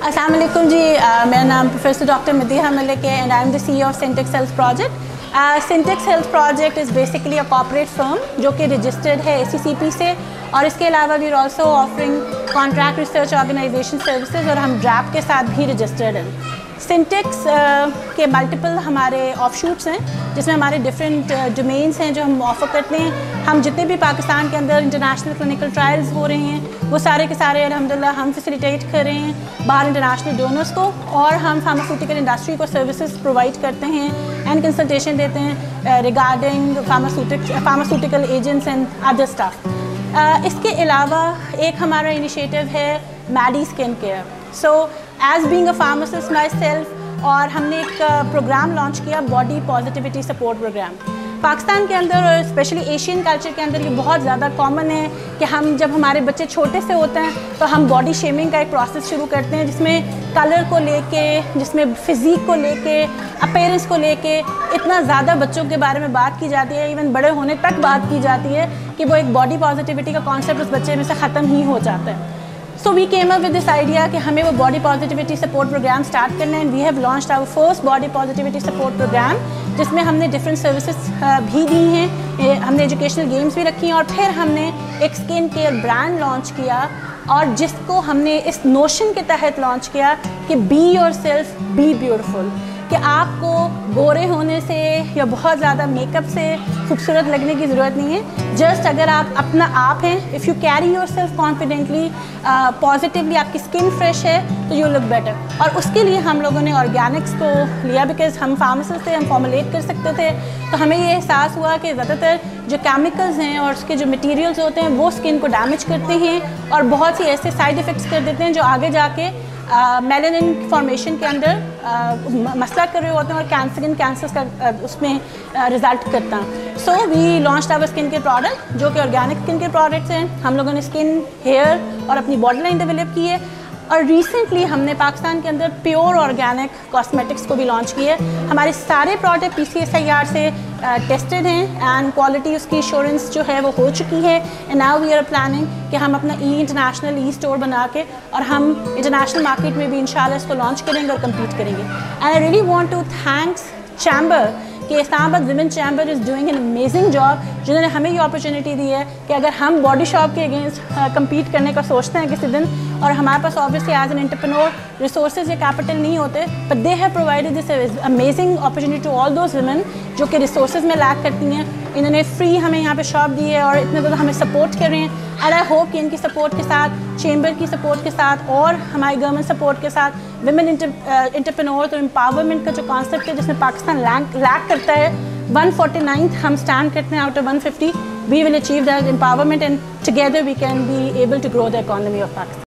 अस्सलाम वालेकुम जी, मेरा नाम प्रोफेसर डॉक्टर मदीहा मलिक है and I am the CEO of Syntex health project. Syntex health project is basically a corporate firm जो कि रजिस्टर्ड है ACCP से, और इसके अलावा we are also offering contract research organisation services और हम ड्रैप के साथ भी रजिस्टर्ड हैं। सिंटेक्स के मल्टीपल हमारे ऑफशूट्स हैं जिसमें हमारे डिफरेंट डोमेन्स हैं जो हम ऑफ़र करते हैं। हम जितने भी पाकिस्तान के अंदर इंटरनेशनल क्लिनिकल ट्रायल्स हो रहे हैं वो सारे के सारे अल्हम्दुलिल्लाह हम फैसिलिटेट कर रहे हैं बाहर इंटरनेशनल डोनर्स को, और हम फार्मास्यूटिकल इंडस्ट्री को सर्विसेज प्रोवाइड करते हैं एंड कंसल्टेशन देते हैं regarding pharmaceutical agents and other staff. इसके अलावा एक हमारा इनिशिएटिव है Medi skin care. So as being a pharmacist myself, और हमने एक प्रोग्राम लॉन्च किया body positivity support programme. Pakistan के अंदर और स्पेशली एशियन कल्चर के अंदर ये बहुत ज़्यादा कॉमन है कि हम जब हमारे बच्चे छोटे से होते हैं तो हम बॉडी शेमिंग का एक प्रोसेस शुरू करते हैं जिसमें कलर को लेके, जिसमें फ़िज़ीक को लेके, अपीयरेंस को लेके इतना ज़्यादा बच्चों के बारे में बात की जाती है, इवन बड़े होने तक बात की जाती है कि वो एक बॉडी पॉजिटिविटी का कॉन्सेप्ट उस बच्चे में से ख़त्म ही हो जाता है। So we came up with this idea कि हमें वो body positivity support programme start करना है। We have launched our first body positivity support programme जिसमें हमने डिफरेंट सर्विसेज भी दी हैं, हमने एजुकेशनल गेम्स भी रखी हैं, और फिर हमने एक स्किन केयर ब्रांड लॉन्च किया और जिसको हमने इस नोशन के तहत लॉन्च किया कि be yourself be beautiful, कि आपको गोरे होने से या बहुत ज़्यादा मेकअप से खूबसूरत लगने की ज़रूरत नहीं है। जस्ट अगर आप अपना आप हैं, if you carry yourself confidently, positively, आपकी स्किन फ्रेश है तो यू लुक बेटर। और उसके लिए हम लोगों ने ऑर्गेनिक्स को लिया, बिकॉज हम फार्मासिस्ट थे, हम फॉर्मुलेट कर सकते थे, तो हमें ये एहसास हुआ कि ज़्यादातर जो केमिकल्स हैं और उसके जो मटेरियल्स होते हैं वो स्किन को डैमेज करते हैं और बहुत सी ऐसे साइड इफ़ेक्ट्स कर देते हैं जो आगे जाके मेलानिन फॉर्मेशन के अंदर मसला कर रहे होते हैं और कैंसर्स का उसमें रिज़ल्ट करता है। So we launched our skin care product जो कि ऑर्गेनिक स्किन केयर प्रोडक्ट्स हैं। हम लोगों ने स्किन, हेयर और अपनी बॉडी लाइन डेवलप की है, और रिसेंटली हमने पाकिस्तान के अंदर प्योर ऑर्गेनिक कॉस्मेटिक्स को भी लॉन्च किया है। हमारे सारे प्रोडक्ट PCSIR से टेस्टेड हैं एंड क्वालिटी उसकी एश्योरेंस जो है वो हो चुकी है। And now we are planning कि हम अपना इंटरनेशनल स्टोर बना के और हम इंटरनेशनल मार्केट में भी इंशाल्लाह इसको लॉन्च करेंगे और कम्पीट करेंगे। And I really want to thanks chamber कि Islamabad women chamber is doing an amazing job, जिन्होंने हमें ये अपॉर्चुनिटी दी है कि अगर हम बॉडी शॉप के अगेंस्ट कम्पीट करने का सोचते हैं किसी दिन, और हमारे पास obviously as an entrepreneur resources या कैपिटल नहीं होते, but they have provided this amazing opportunity to all those women जो कि रिसोर्सेज में लैक करती हैं। इन्होंने फ्री हमें यहाँ पे शॉप दी है और इतने ज़्यादा हमें सपोर्ट कर रहे हैं। एंड आई होप कि इनकी सपोर्ट के साथ, चेंबर की सपोर्ट के साथ और हमारी गवर्नमेंट सपोर्ट के साथ विमेन एंटरप्रेन्योर तो एम्पावरमेंट का जो कॉन्सेप्ट है जिसमें पाकिस्तान लैक करता है, 149th हम स्टैंड करते हैं out of 150, we will achieve that empowerment and together we can be able to grow the economy of Pakistan.